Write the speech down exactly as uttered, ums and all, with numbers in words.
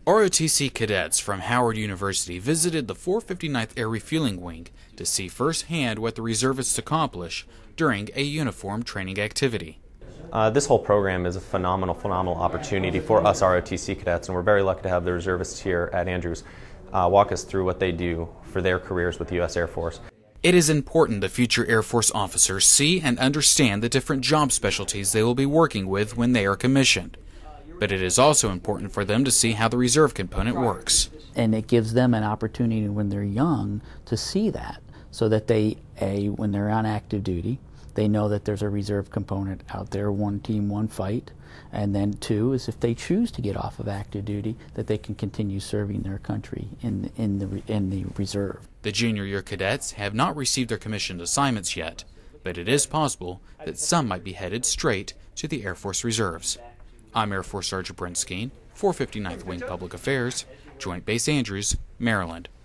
R O T C cadets from Howard University visited the four fifty-ninth Air Refueling Wing to see firsthand what the reservists accomplish during a uniform training activity. Uh, this whole program is a phenomenal, phenomenal opportunity for us R O T C cadets, and we're very lucky to have the reservists here at Andrews uh, walk us through what they do for their careers with the U S Air Force. It is important the future Air Force officers see and understand the different job specialties they will be working with when they are commissioned. But it is also important for them to see how the reserve component works. And it gives them an opportunity when they're young to see that, so that they, A, when they're on active duty, they know that there's a reserve component out there, one team, one fight. And then two is if they choose to get off of active duty, that they can continue serving their country in, in, the, in the reserve. The junior year cadets have not received their commissioned assignments yet, but it is possible that some might be headed straight to the Air Force Reserves. I'm Air Force Sergeant Brent Skeen, four fifty-ninth Wing Public Affairs, Joint Base Andrews, Maryland.